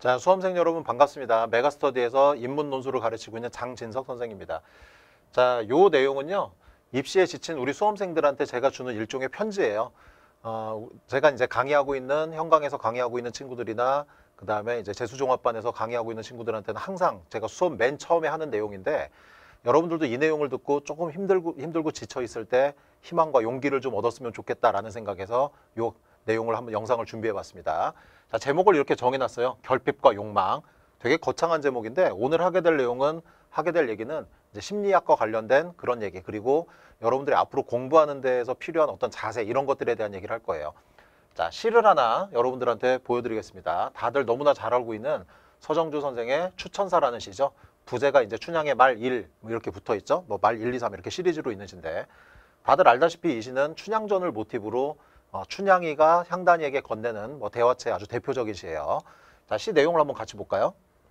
자, 수험생 여러분 반갑습니다. 메가스터디에서 인문 논술을 가르치고 있는 장진석 선생입니다. 자, 요 내용은요. 입시에 지친 우리 수험생들한테 제가 주는 일종의 편지예요. 제가 이제 강의하고 있는 현강에서 강의하고 있는 친구들이나 그다음에 이제 재수종합반에서 강의하고 있는 친구들한테는 항상 제가 수업 맨 처음에 하는 내용인데 여러분들도 이 내용을 듣고 조금 힘들고 지쳐 있을 때 희망과 용기를 좀 얻었으면 좋겠다라는 생각에서 요 내용을 한번 영상을 준비해 봤습니다. 자, 제목을 이렇게 정해놨어요. 결핍과 욕망. 되게 거창한 제목인데 오늘 하게 될 얘기는 이제 심리학과 관련된 그런 얘기, 그리고 여러분들이 앞으로 공부하는 데에서 필요한 어떤 자세, 이런 것들에 대한 얘기를 할 거예요. 자, 시를 하나 여러분들한테 보여드리겠습니다. 다들 너무나 잘 알고 있는 서정주 선생의 추천사라는 시죠. 부제가 이제 춘향의 말 1 이렇게 붙어 있죠. 뭐 말 1, 2, 3 이렇게 시리즈로 있는 시인데, 다들 알다시피 이 시는 춘향전을 모티브로 춘향이가 향단이에게 건네는 대화체 아주 대표적인 시예요. 자, 시 내용을 한번 같이 볼까요?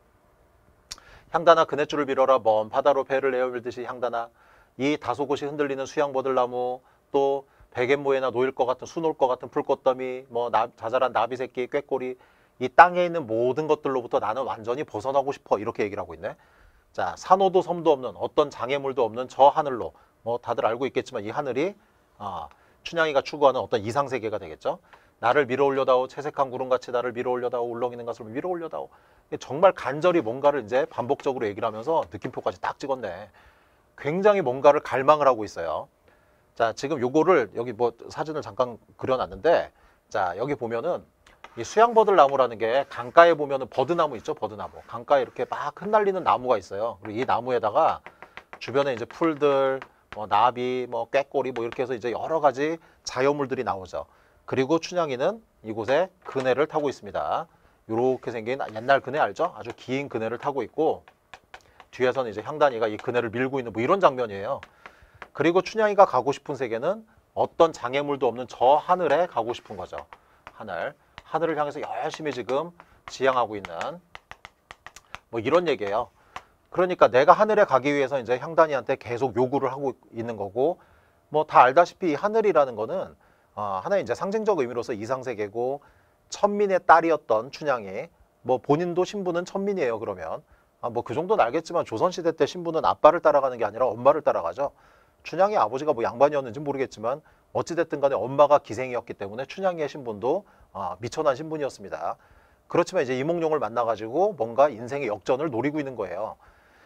향단아 그네줄을 빌어라 먼 바다로 배를 내어 밀듯이 향단아, 이 다소곳이 흔들리는 수양버들나무, 또 백앤모에나 놓일 것 같은 수놓을 것 같은 풀꽃더미, 자잘한 나비새끼 꾀꼬리, 이 땅에 있는 모든 것들로부터 나는 완전히 벗어나고 싶어, 이렇게 얘기를 하고 있네. 자, 산호도 섬도 없는 어떤 장애물도 없는 저 하늘로, 다들 알고 있겠지만 이 하늘이 춘향이가 추구하는 어떤 이상세계가 되겠죠. 나를 밀어올려다오, 채색한 구름같이 나를 밀어올려다오, 울렁이는 가슴을 밀어올려다오. 정말 간절히 뭔가를 이제 반복적으로 얘기를 하면서 느낌표까지 딱 찍었네. 굉장히 뭔가를 갈망을 하고 있어요. 자, 지금 요거를 여기 사진을 잠깐 그려놨는데, 자, 여기 보면은 이 수양버들나무라는 게 강가에 보면은 버드나무 있죠, 버드나무. 강가에 이렇게 막 흩날리는 나무가 있어요. 그리고 이 나무에다가 주변에 이제 풀들, 나비, 꾀꼬리 이렇게 해서 이제 여러 가지 자연물들이 나오죠. 그리고 춘향이는 이곳에 그네를 타고 있습니다. 이렇게 생긴 옛날 그네 알죠? 아주 긴 그네를 타고 있고, 뒤에서는 이제 향단이가 이 그네를 밀고 있는 이런 장면이에요. 그리고 춘향이가 가고 싶은 세계는 어떤 장애물도 없는 저 하늘에 가고 싶은 거죠. 하늘을 향해서 열심히 지금 지향하고 있는 이런 얘기예요. 그러니까 내가 하늘에 가기 위해서 이제 향단이한테 계속 요구를 하고 있는 거고, 다 알다시피 이 하늘이라는 거는 하나의 이제 상징적 의미로서 이상세계고, 천민의 딸이었던 춘향이, 본인도 신부는 천민이에요. 그러면 그 정도는 알겠지만 조선시대 때 신부는 아빠를 따라가는 게 아니라 엄마를 따라가죠. 춘향이 아버지가 양반이었는지 모르겠지만 어찌됐든 간에 엄마가 기생이었기 때문에 춘향이의 신분도 미천한 신분이었습니다. 그렇지만 이제 이몽룡을 만나가지고 뭔가 인생의 역전을 노리고 있는 거예요.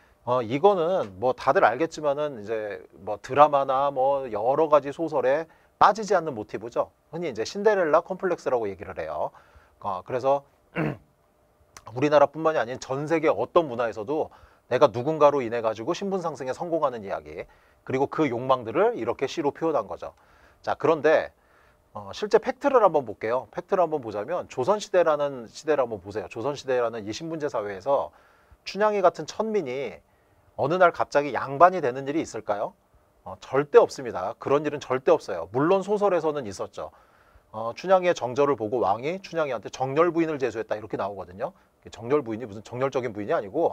이거는 다들 알겠지만은 이제 드라마나 여러 가지 소설에 빠지지 않는 모티브죠. 흔히 이제 신데렐라 컴플렉스라고 얘기를 해요. 그래서 우리나라뿐만이 아닌 전 세계 어떤 문화에서도 내가 누군가로 인해 가지고 신분 상승에 성공하는 이야기, 그리고 그 욕망들을 이렇게 시로 표현한 거죠. 자, 그런데 실제 팩트를 한번 볼게요. 팩트를 한번 보자면 조선시대라는 시대를 한번 보세요. 조선시대라는 이 신분제 사회에서 춘향이 같은 천민이 어느 날 갑자기 양반이 되는 일이 있을까요? 절대 없습니다. 그런 일은 절대 없어요. 물론 소설에서는 있었죠. 춘향이의 정절을 보고 왕이 춘향이한테 정렬 부인을 제수했다, 이렇게 나오거든요. 정렬 부인이 무슨 정렬적인 부인이 아니고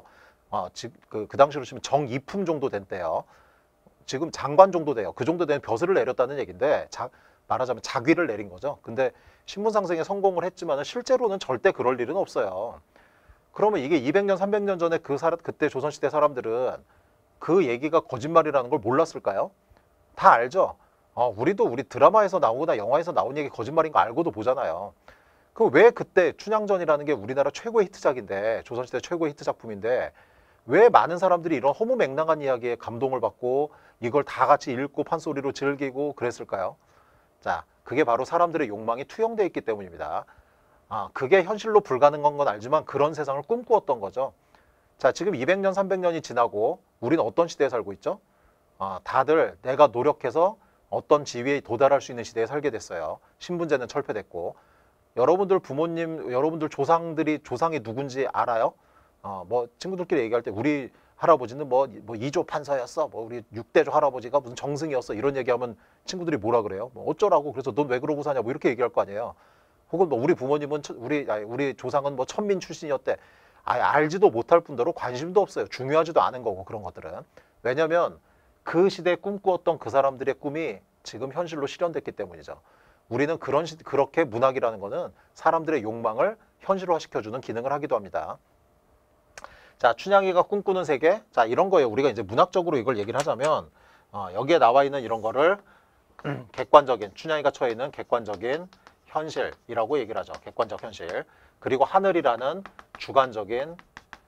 그 당시로 치면 정이품 정도 된 때요. 지금 장관 정도 돼요. 그 정도 되는 벼슬을 내렸다는 얘기인데, 말하자면 자귀를 내린 거죠. 근데 신분 상승에 성공을 했지만 실제로는 절대 그럴 일은 없어요. 그러면 이게 200년, 300년 전에 그때 조선시대 사람들은 그 얘기가 거짓말이라는 걸 몰랐을까요? 다 알죠? 우리 드라마에서 나오거나 영화에서 나온 얘기 거짓말인 거 알고도 보잖아요. 그럼 왜 그때 춘향전이라는 게 우리나라 최고의 히트작인데, 조선시대 최고의 히트작품인데, 왜 많은 사람들이 이런 허무맹랑한 이야기에 감동을 받고 이걸 다 같이 읽고 판소리로 즐기고 그랬을까요? 자, 그게 바로 사람들의 욕망이 투영되어 있기 때문입니다. 그게 현실로 불가능한 건 알지만 그런 세상을 꿈꾸었던 거죠. 자, 지금 200년, 300년이 지나고 우리는 어떤 시대에 살고 있죠? 다들 내가 노력해서 어떤 지위에 도달할 수 있는 시대에 살게 됐어요. 신분제는 철폐됐고. 여러분들 부모님, 여러분들 조상이 누군지 알아요? 친구들끼리 얘기할 때 우리 할아버지는 이조 판서였어, 우리 6대조 할아버지가 무슨 정승이었어, 이런 얘기하면 친구들이 뭐라 그래요? 어쩌라고, 그래서 넌 왜 그러고 사냐, 이렇게 얘기할 거 아니에요. 혹은 우리 부모님은 우리 조상은 천민 출신이었대. 알지도 못할 뿐더러 관심도 없어요. 중요하지도 않은 거고, 그런 것들은. 왜냐면 그 시대에 꿈꾸었던 그 사람들의 꿈이 지금 현실로 실현됐기 때문이죠. 우리는 그렇게 문학이라는 거는 사람들의 욕망을 현실화 시켜주는 기능을 하기도 합니다. 자, 춘향이가 꿈꾸는 세계. 자, 이런 거예요. 우리가 이제 문학적으로 이걸 얘기를 하자면 여기에 나와 있는 이런 거를 객관적인, 춘향이가 처해 있는 객관적인 현실이라고 얘기를 하죠. 객관적 현실. 그리고 하늘이라는 주관적인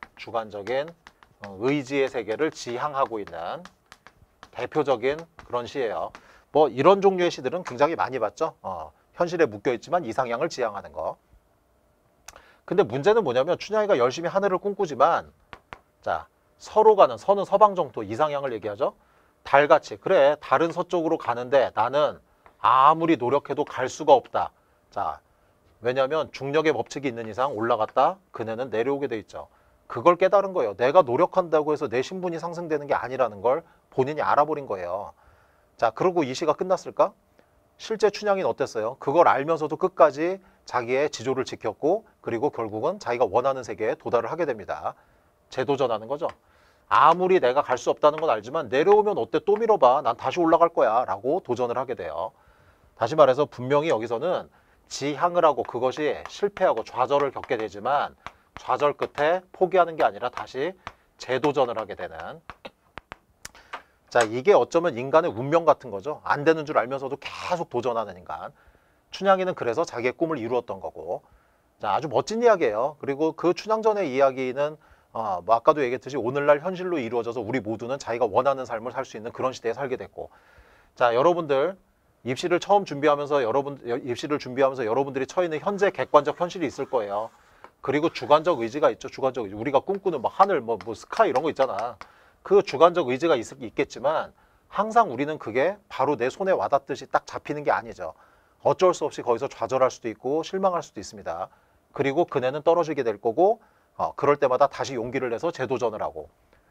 의지의 세계를 지향하고 있는 대표적인 그런 시예요. 뭐 이런 종류의 시들은 굉장히 많이 봤죠. 현실에 묶여있지만 이상향을 지향하는 거. 근데 문제는 뭐냐면 춘향이가 열심히 하늘을 꿈꾸지만 자, 서로가는 서는 서방정토 이상향을 얘기하죠. 달같이 그래 달은 서쪽으로 가는데 나는 아무리 노력해도 갈 수가 없다. 자, 왜냐하면 중력의 법칙이 있는 이상 올라갔다 그네는 내려오게 돼 있죠. 그걸 깨달은 거예요. 내가 노력한다고 해서 내 신분이 상승되는 게 아니라는 걸 본인이 알아버린 거예요. 자, 그리고 이 시가 끝났을까? 실제 춘향이는 어땠어요? 그걸 알면서도 끝까지 자기의 지조를 지켰고 그리고 결국은 자기가 원하는 세계에 도달을 하게 됩니다. 재도전하는 거죠. 아무리 내가 갈 수 없다는 건 알지만 내려오면 어때? 또 밀어봐. 난 다시 올라갈 거야 라고 도전을 하게 돼요. 다시 말해서 분명히 여기서는 지향을 하고 그것이 실패하고 좌절을 겪게 되지만 좌절 끝에 포기하는 게 아니라 다시 재도전을 하게 되는, 자, 이게 어쩌면 인간의 운명 같은 거죠. 안 되는 줄 알면서도 계속 도전하는 인간. 춘향이는 그래서 자기의 꿈을 이루었던 거고. 자, 아주 멋진 이야기예요. 그리고 그 춘향전의 이야기는 뭐 아까도 얘기했듯이 오늘날 현실로 이루어져서 우리 모두는 자기가 원하는 삶을 살 수 있는 그런 시대에 살게 됐고. 자, 여러분들 입시를 준비하면서 여러분들이 처해 있는 현재 객관적 현실이 있을 거예요. 그리고 주관적 의지가 있죠. 주관적 의지. 우리가 꿈꾸는 뭐 하늘, 뭐 스카이 이런 거 있잖아. 그 주관적 의지가 있겠지만 항상 우리는 그게 바로 내 손에 와닿듯이 딱 잡히는 게 아니죠. 어쩔 수 없이 거기서 좌절할 수도 있고 실망할 수도 있습니다. 그리고 그네는 떨어지게 될 거고 그럴 때마다 다시 용기를 내서 재도전을 하고,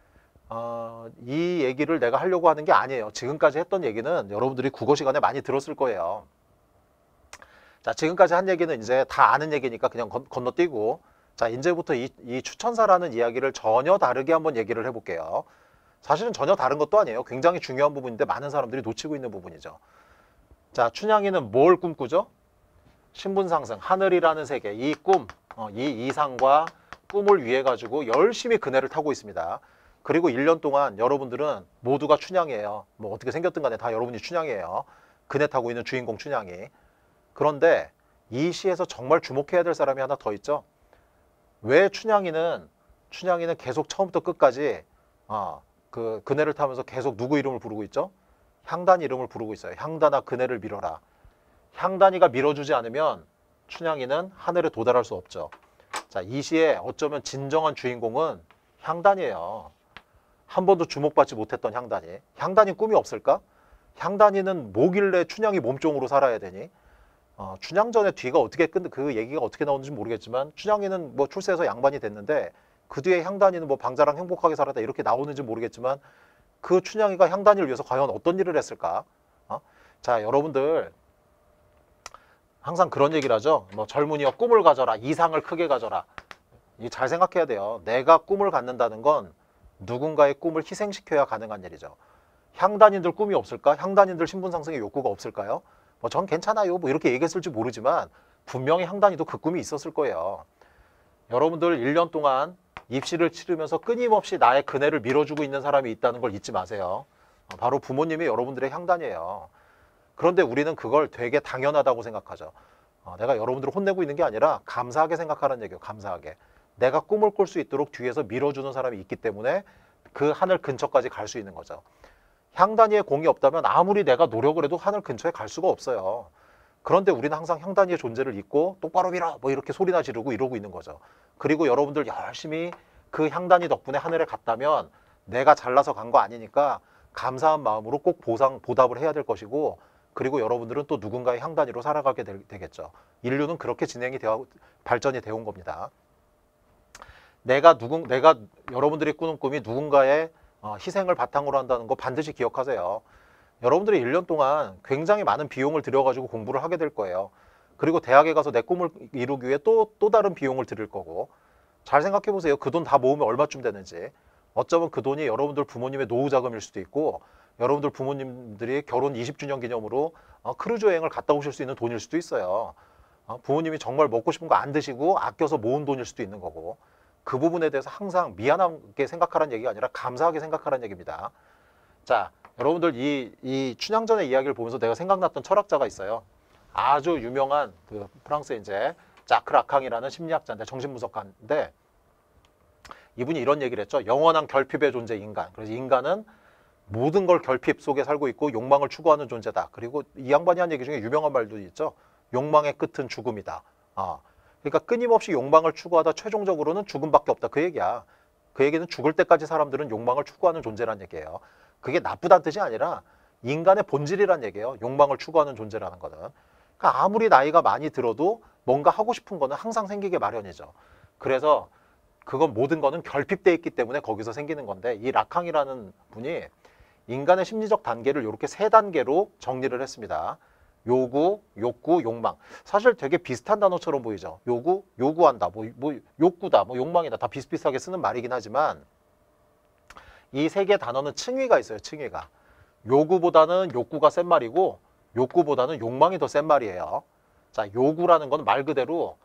이 얘기를 내가 하려고 하는 게 아니에요. 지금까지 했던 얘기는 여러분들이 국어 시간에 많이 들었을 거예요. 자, 지금까지 한 얘기는 이제 다 아는 얘기니까 그냥 건너뛰고, 자, 이제부터 이 추천사라는 이야기를 전혀 다르게 한번 얘기를 해볼게요. 사실은 전혀 다른 것도 아니에요. 굉장히 중요한 부분인데 많은 사람들이 놓치고 있는 부분이죠. 자, 춘향이는 뭘 꿈꾸죠? 신분상승, 하늘이라는 세계, 이 꿈, 이 이상과 꿈을 위해 가지고 열심히 그네를 타고 있습니다. 그리고 1년 동안 여러분들은 모두가 춘향이에요. 뭐 어떻게 생겼든 간에 다 여러분이 춘향이에요. 그네 타고 있는 주인공 춘향이. 그런데 이 시에서 정말 주목해야 될 사람이 하나 더 있죠. 왜 춘향이는 계속 처음부터 끝까지 그네를 타면서 계속 누구 이름을 부르고 있죠? 향단 이름을 부르고 있어요. 향단아 그네를 밀어라. 향단이가 밀어주지 않으면 춘향이는 하늘에 도달할 수 없죠. 자, 이 시에 어쩌면 진정한 주인공은 향단이에요. 한 번도 주목받지 못했던 향단이. 향단이 꿈이 없을까? 향단이는 뭐길래 춘향이 몸종으로 살아야 되니? 춘향전의 뒤가 어떻게 그 얘기가 어떻게 나오는지 모르겠지만 춘향이는 뭐 출세해서 양반이 됐는데 그 뒤에 향단이는 뭐 방자랑 행복하게 살았다 이렇게 나오는지 모르겠지만 그 춘향이가 향단이를 위해서 과연 어떤 일을 했을까? 자, 여러분들 항상 그런 얘기를 하죠. 뭐 젊은이여 꿈을 가져라. 이상을 크게 가져라. 이 잘 생각해야 돼요. 내가 꿈을 갖는다는 건 누군가의 꿈을 희생시켜야 가능한 일이죠. 향단인들 꿈이 없을까? 향단인들 신분 상승의 욕구가 없을까요? 뭐 전 괜찮아요. 뭐 이렇게 얘기했을지 모르지만 분명히 향단이도 그 꿈이 있었을 거예요. 여러분들 1년 동안 입시를 치르면서 끊임없이 나의 그네를 밀어주고 있는 사람이 있다는 걸 잊지 마세요. 바로 부모님이 여러분들의 향단이에요. 그런데 우리는 그걸 되게 당연하다고 생각하죠. 내가 여러분들을 혼내고 있는 게 아니라 감사하게 생각하는 얘기예요. 감사하게. 내가 꿈을 꿀 수 있도록 뒤에서 밀어주는 사람이 있기 때문에 그 하늘 근처까지 갈 수 있는 거죠. 향단이의 공이 없다면 아무리 내가 노력을 해도 하늘 근처에 갈 수가 없어요. 그런데 우리는 항상 향단이의 존재를 잊고 똑바로 밀어 뭐 이렇게 소리나 지르고 이러고 있는 거죠. 그리고 여러분들 열심히 그 향단이 덕분에 하늘에 갔다면 내가 잘나서 간 거 아니니까 감사한 마음으로 꼭 보답을 해야 될 것이고, 그리고 여러분들은 또 누군가의 향단이로 살아가게 되겠죠. 인류는 그렇게 발전이 되어 온 겁니다. 내가 여러분들이 꾸는 꿈이 누군가의 희생을 바탕으로 한다는 거 반드시 기억하세요. 여러분들이 1년 동안 굉장히 많은 비용을 들여가지고 공부를 하게 될 거예요. 그리고 대학에 가서 내 꿈을 이루기 위해 또 다른 비용을 들일 거고. 잘 생각해 보세요. 그 돈 다 모으면 얼마쯤 되는지. 어쩌면 그 돈이 여러분들 부모님의 노후 자금일 수도 있고, 여러분들 부모님들이 결혼 20주년 기념으로 크루즈 여행을 갔다 오실 수 있는 돈일 수도 있어요. 부모님이 정말 먹고 싶은 거 안 드시고 아껴서 모은 돈일 수도 있는 거고, 그 부분에 대해서 항상 미안하게 생각하라는 얘기가 아니라 감사하게 생각하라는 얘기입니다. 자, 여러분들 이 춘향전의 이야기를 보면서 내가 생각났던 철학자가 있어요. 아주 유명한 그 프랑스의 이제 자크 라캉이라는 심리학자인데, 정신분석가인데, 이분이 이런 얘기를 했죠. 영원한 결핍의 존재 인간. 그래서 인간은 모든 걸 결핍 속에 살고 있고 욕망을 추구하는 존재다. 그리고 이 양반이 한 얘기 중에 유명한 말도 있죠. 욕망의 끝은 죽음이다. 그러니까 끊임없이 욕망을 추구하다 최종적으로는 죽음밖에 없다. 그 얘기야. 그 얘기는 죽을 때까지 사람들은 욕망을 추구하는 존재란 얘기예요. 그게 나쁘다는 뜻이 아니라 인간의 본질이란 얘기예요. 욕망을 추구하는 존재라는 거는. 그러니까 아무리 나이가 많이 들어도 뭔가 하고 싶은 거는 항상 생기게 마련이죠. 그래서 그건 모든 거는 결핍돼 있기 때문에 거기서 생기는 건데, 이 라캉이라는 분이 인간의 심리적 단계를 이렇게 세 단계로 정리를 했습니다. 요구, 욕구, 욕망. 사실 되게 비슷한 단어처럼 보이죠. 요구, 요구한다, 뭐 욕구다, 뭐 욕망이다. 다 비슷비슷하게 쓰는 말이긴 하지만 이 세 개의 단어는 층위가 있어요. 층위가. 요구보다는 욕구가 센 말이고 욕구보다는 욕망이 더 센 말이에요. 자, 요구라는 건 말 그대로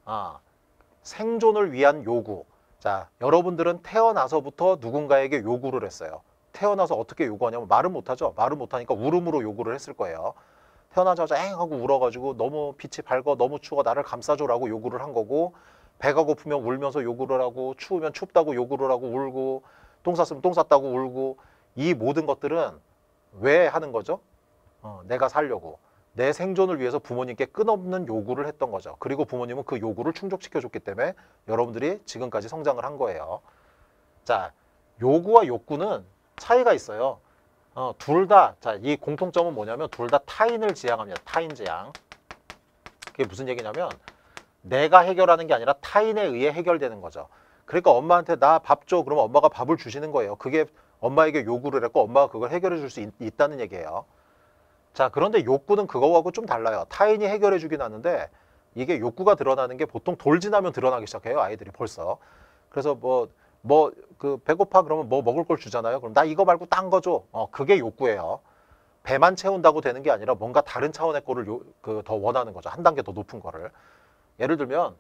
생존을 위한 요구. 자, 여러분들은 태어나서부터 누군가에게 요구를 했어요. 태어나서 어떻게 요구하냐면 말은 못하죠. 말은 못하니까 울음으로 요구를 했을 거예요. 태어나자마자 엥 하고 울어가지고 너무 빛이 밝아, 너무 추워, 나를 감싸줘라고 요구를 한 거고, 배가 고프면 울면서 요구를 하고, 추우면 춥다고 요구를 하고 울고, 똥 쌌으면 똥 쌌다고 울고, 이 모든 것들은 왜 하는 거죠? 내가 살려고. 내 생존을 위해서 부모님께 끝없는 요구를 했던 거죠. 그리고 부모님은 그 요구를 충족시켜줬기 때문에 여러분들이 지금까지 성장을 한 거예요. 자, 요구와 욕구는 차이가 있어요. 둘 다, 자, 이 공통점은 뭐냐면 둘 다 타인을 지향합니다. 타인 지향. 그게 무슨 얘기냐면 내가 해결하는 게 아니라 타인에 의해 해결되는 거죠. 그러니까 엄마한테 나 밥 줘. 그러면 엄마가 밥을 주시는 거예요. 그게 엄마에게 요구를 했고 엄마가 그걸 해결해 줄 수 있다는 얘기예요. 자, 그런데 욕구는 그거하고 좀 달라요. 타인이 해결해 주긴 하는데 이게 욕구가 드러나는 게 보통 돌 지나면 드러나기 시작해요. 아이들이 벌써. 그래서 그 배고파 그러면 뭐 먹을 걸 주잖아요. 그럼 나 이거 말고 딴 거 줘. 그게 욕구예요. 배만 채운다고 되는 게 아니라 뭔가 다른 차원의 거를 더 원하는 거죠. 한 단계 더 높은 거를. 예를 들면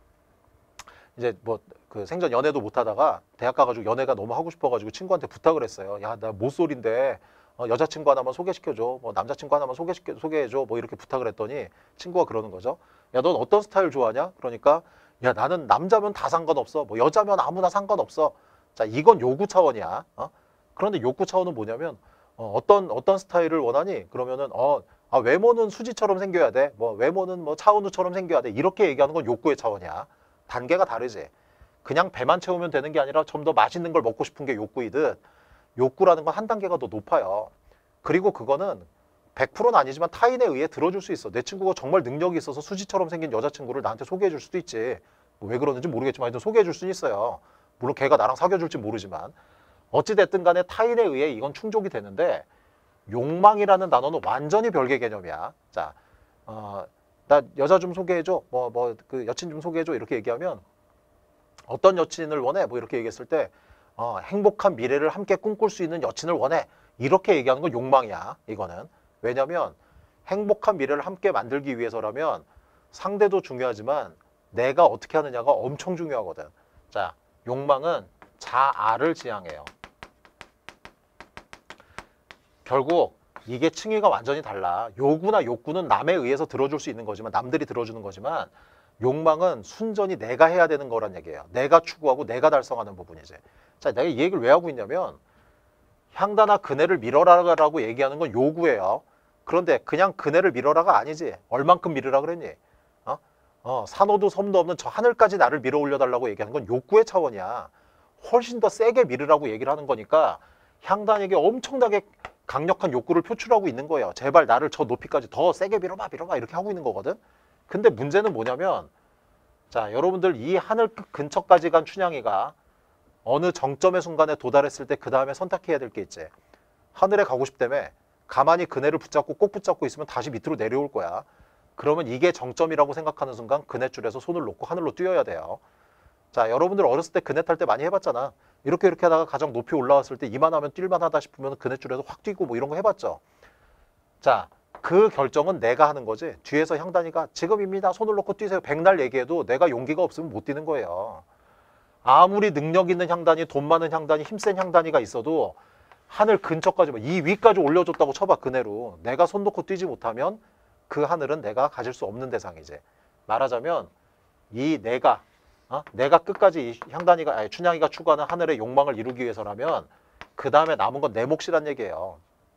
이제 그 생전 연애도 못 하다가 대학 가가지고 연애가 너무 하고 싶어가지고 친구한테 부탁을 했어요. 야, 나 모쏠인데 여자친구 하나만 소개시켜줘. 뭐 남자친구 하나만 소개해줘. 뭐 이렇게 부탁을 했더니 친구가 그러는 거죠. 야, 넌 어떤 스타일 좋아하냐? 그러니까 야, 나는 남자면 다 상관없어. 뭐 여자면 아무나 상관없어. 자, 이건 요구 차원이야. 그런데 욕구 차원은 뭐냐면 어떤 스타일을 원하니? 그러면은 외모는 수지처럼 생겨야 돼. 뭐 외모는 뭐 차은우처럼 생겨야 돼. 이렇게 얘기하는 건 욕구의 차원이야. 단계가 다르지. 그냥 배만 채우면 되는 게 아니라 좀 더 맛있는 걸 먹고 싶은 게 욕구이듯 욕구라는 건 한 단계가 더 높아요. 그리고 그거는 100%는 아니지만 타인에 의해 들어줄 수 있어. 내 친구가 정말 능력이 있어서 수지처럼 생긴 여자친구를 나한테 소개해 줄 수도 있지. 왜 그러는지 모르겠지만 하여튼 소개해 줄 수는 있어요. 물론 걔가 나랑 사귀어 줄지 모르지만. 어찌됐든 간에 타인에 의해 이건 충족이 되는데 욕망이라는 단어는 완전히 별개 개념이야. 자, 나 여자 좀 소개해줘. 그 여친 좀 소개해줘. 이렇게 얘기하면 어떤 여친을 원해? 뭐 이렇게 얘기했을 때 행복한 미래를 함께 꿈꿀 수 있는 여친을 원해. 이렇게 얘기하는 건 욕망이야. 이거는. 왜냐면 행복한 미래를 함께 만들기 위해서라면 상대도 중요하지만 내가 어떻게 하느냐가 엄청 중요하거든. 자, 욕망은 자아를 지향해요. 결국 이게 층위가 완전히 달라. 요구나 욕구는 남에 의해서 들어줄 수 있는 거지만, 남들이 들어주는 거지만, 욕망은 순전히 내가 해야 되는 거란 얘기예요. 내가 추구하고 내가 달성하는 부분이지. 자, 내가 이 얘기를 왜 하고 있냐면 향단아 그네를 밀어라라고 얘기하는 건 요구예요. 그런데 그냥 그네를 밀어라가 아니지. 얼만큼 밀으라 그랬니? 산호도 섬도 없는 저 하늘까지 나를 밀어 올려달라고 얘기하는 건 욕구의 차원이야. 훨씬 더 세게 밀으라고 얘기를 하는 거니까 향단에게 엄청나게 강력한 욕구를 표출하고 있는 거예요. 제발 나를 저 높이까지 더 세게 밀어봐 이렇게 하고 있는 거거든. 근데 문제는 뭐냐면, 자, 여러분들 이 하늘 끝 근처까지 간 춘향이가 어느 정점의 순간에 도달했을 때 그 다음에 선택해야 될 게 있지. 하늘에 가고 싶다며 가만히 그네를 붙잡고 꼭 붙잡고 있으면 다시 밑으로 내려올 거야. 그러면 이게 정점이라고 생각하는 순간 그네줄에서 손을 놓고 하늘로 뛰어야 돼요. 자, 여러분들 어렸을 때 그네 탈 때 많이 해봤잖아. 이렇게 하다가 가장 높이 올라왔을 때 이만하면 뛸만하다 싶으면 그네줄에서 확 뛰고 뭐 이런 거 해봤죠. 자, 그 결정은 내가 하는 거지. 뒤에서 향단이가 지금입니다. 손을 놓고 뛰세요. 백날 얘기해도 내가 용기가 없으면 못 뛰는 거예요. 아무리 능력 있는 향단이, 돈 많은 향단이, 힘센 향단이가 있어도 하늘 근처까지, 이 위까지 올려줬다고 쳐봐. 그네로. 내가 손 놓고 뛰지 못하면 그 하늘은 내가 가질 수 없는 대상이지. 말하자면 이 내가 끝까지 이 향단이가, 아니, 춘향이가 추구하는 하늘의 욕망을 이루기 위해서라면 그 다음에 남은 건 내 몫이란 얘기예요.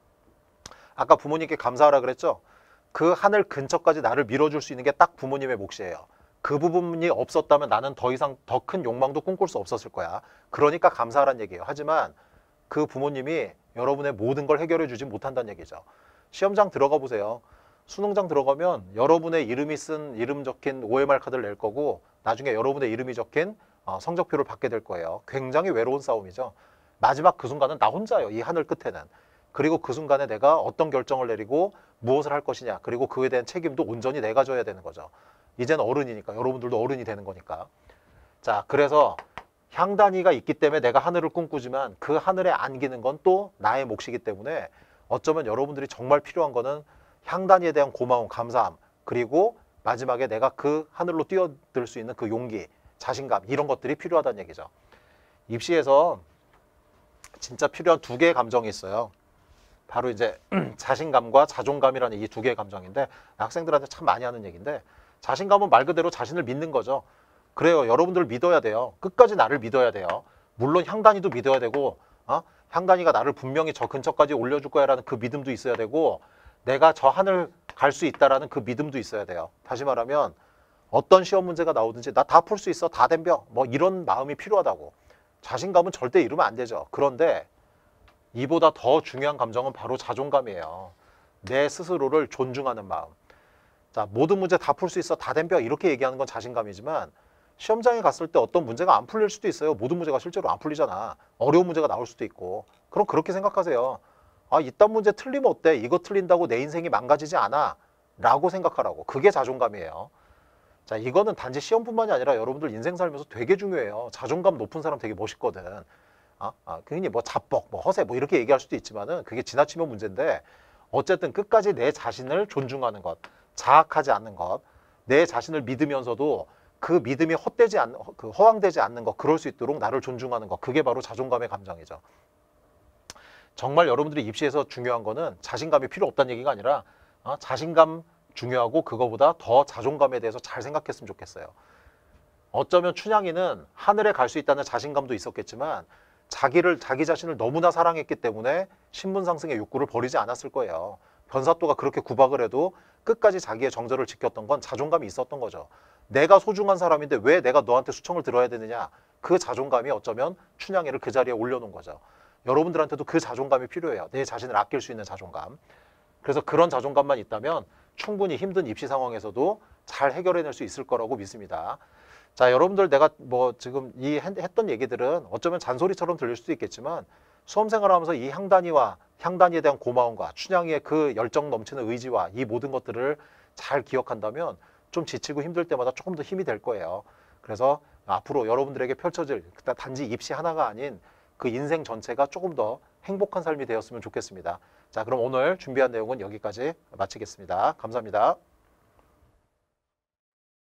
아까 부모님께 감사하라 그랬죠? 그 하늘 근처까지 나를 밀어줄 수 있는 게 딱 부모님의 몫이에요. 그 부분이 없었다면 나는 더 이상 더 큰 욕망도 꿈꿀 수 없었을 거야. 그러니까 감사하란 얘기예요. 하지만 그 부모님이 여러분의 모든 걸 해결해 주지 못한다는 얘기죠. 시험장 들어가 보세요. 수능장 들어가면 여러분의 이름이 쓴 이름 적힌 OMR 카드를 낼 거고 나중에 여러분의 이름이 적힌 성적표를 받게 될 거예요. 굉장히 외로운 싸움이죠. 마지막 그 순간은 나 혼자예요. 이 하늘 끝에는. 그리고 그 순간에 내가 어떤 결정을 내리고 무엇을 할 것이냐. 그리고 그에 대한 책임도 온전히 내가 져야 되는 거죠. 이제는 어른이니까. 여러분들도 어른이 되는 거니까. 자, 그래서 향단이가 있기 때문에 내가 하늘을 꿈꾸지만 그 하늘에 안기는 건 또 나의 몫이기 때문에 어쩌면 여러분들이 정말 필요한 거는 향단이에 대한 고마움, 감사함, 그리고 마지막에 내가 그 하늘로 뛰어들 수 있는 그 용기, 자신감, 이런 것들이 필요하다는 얘기죠. 입시에서 진짜 필요한 두 개의 감정이 있어요. 바로 이제 자신감과 자존감이라는 이 두 개의 감정인데 학생들한테 참 많이 하는 얘기인데, 자신감은 말 그대로 자신을 믿는 거죠. 그래요. 여러분들 믿어야 돼요. 끝까지 나를 믿어야 돼요. 물론 향단이도 믿어야 되고 향단이가 나를 분명히 저 근처까지 올려줄 거야 라는 그 믿음도 있어야 되고, 내가 저 하늘 갈 수 있다라는 그 믿음도 있어야 돼요. 다시 말하면 어떤 시험 문제가 나오든지 나 다 풀 수 있어, 다 덤벼, 뭐 이런 마음이 필요하다고. 자신감은 절대 잃으면 안 되죠. 그런데 이보다 더 중요한 감정은 바로 자존감이에요. 내 스스로를 존중하는 마음. 자, 모든 문제 다 풀 수 있어, 다 덤벼, 이렇게 얘기하는 건 자신감이지만 시험장에 갔을 때 어떤 문제가 안 풀릴 수도 있어요. 모든 문제가 실제로 안 풀리잖아. 어려운 문제가 나올 수도 있고. 그럼 그렇게 생각하세요. 이딴 문제 틀리면 어때? 이거 틀린다고 내 인생이 망가지지 않아 라고 생각하라고. 그게 자존감이에요. 자, 이거는 단지 시험뿐만이 아니라 여러분들 인생 살면서 되게 중요해요. 자존감 높은 사람 되게 멋있거든. 괜히 뭐 자뻑, 뭐 허세, 뭐 이렇게 얘기할 수도 있지만은 그게 지나치면 문제인데, 어쨌든 끝까지 내 자신을 존중하는 것, 자학하지 않는 것, 내 자신을 믿으면서도 그 믿음이 허황되지 않는 것, 그럴 수 있도록 나를 존중하는 것, 그게 바로 자존감의 감정이죠. 정말 여러분들이 입시에서 중요한 거는 자신감이 필요 없다는 얘기가 아니라 자신감 중요하고 그거보다 더 자존감에 대해서 잘 생각했으면 좋겠어요. 어쩌면 춘향이는 하늘에 갈 수 있다는 자신감도 있었겠지만 자기 자신을 너무나 사랑했기 때문에 신분 상승의 욕구를 버리지 않았을 거예요. 변사또가 그렇게 구박을 해도 끝까지 자기의 정절을 지켰던 건 자존감이 있었던 거죠. 내가 소중한 사람인데 왜 내가 너한테 수청을 들어야 되느냐. 그 자존감이 어쩌면 춘향이를 그 자리에 올려놓은 거죠. 여러분들한테도 그 자존감이 필요해요. 내 자신을 아낄 수 있는 자존감. 그래서 그런 자존감만 있다면 충분히 힘든 입시 상황에서도 잘 해결해낼 수 있을 거라고 믿습니다. 자, 여러분들 내가 뭐 지금 했던 얘기들은 어쩌면 잔소리처럼 들릴 수도 있겠지만 수험생활을 하면서 이 향단이에 대한 고마움과 춘향이의 그 열정 넘치는 의지와 이 모든 것들을 잘 기억한다면 좀 지치고 힘들 때마다 조금 더 힘이 될 거예요. 그래서 앞으로 여러분들에게 펼쳐질 단지 입시 하나가 아닌 그 인생 전체가 조금 더 행복한 삶이 되었으면 좋겠습니다. 자, 그럼 오늘 준비한 내용은 여기까지 마치겠습니다. 감사합니다.